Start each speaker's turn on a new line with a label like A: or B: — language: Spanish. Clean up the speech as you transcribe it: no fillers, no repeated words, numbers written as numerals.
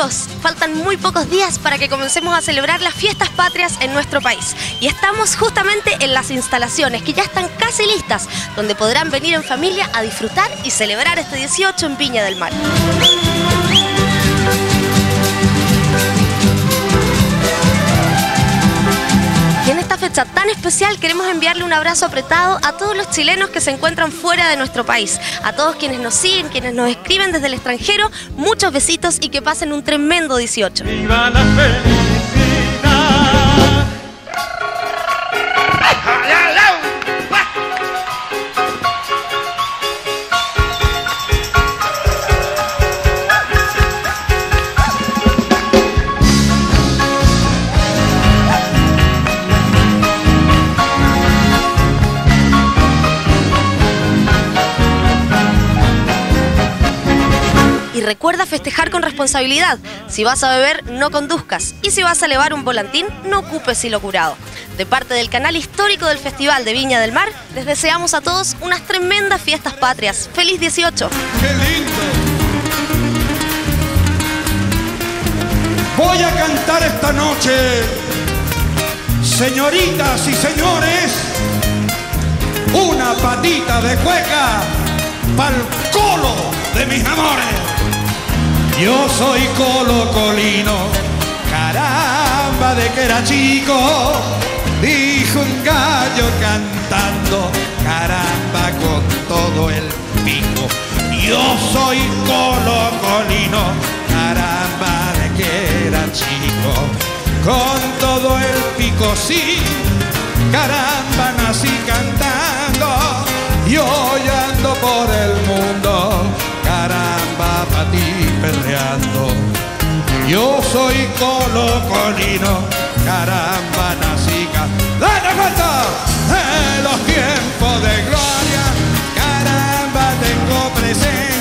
A: amigos, faltan muy pocos días para que comencemos a celebrar las fiestas patrias en nuestro país. Y estamos justamente en las instalaciones que ya están casi listas, donde podrán venir en familia a disfrutar y celebrar este 18 en Viña del Mar. Y en esta fecha tan especial queremos enviarle un abrazo apretado a todos los chilenos que se encuentran fuera de nuestro país, a todos quienes nos siguen, quienes nos escriben desde el extranjero, muchos besitos y que pasen un tremendo 18.
B: ¡Viva la felicidad!
A: Y recuerda festejar con responsabilidad. Si vas a beber, no conduzcas. Y si vas a elevar un volantín, no ocupes hilo curado. De parte del canal histórico del Festival de Viña del Mar, les deseamos a todos unas tremendas fiestas patrias. ¡Feliz 18!
B: ¡Qué lindo! Voy a cantar esta noche, señoritas y señores, una patita de cueca pa'l colo de mis amores. Yo soy colocolino, caramba de que era chico, dijo un gallo cantando, caramba con todo el pico. Yo soy colocolino, caramba de que era chico, con todo el pico sí, caramba nací cantando, y hoy ando por el mundo, caramba pa' ti perreando. Yo soy colocolino, caramba nací cantando. ¡Dale vuelta! En los tiempos de gloria, caramba tengo presente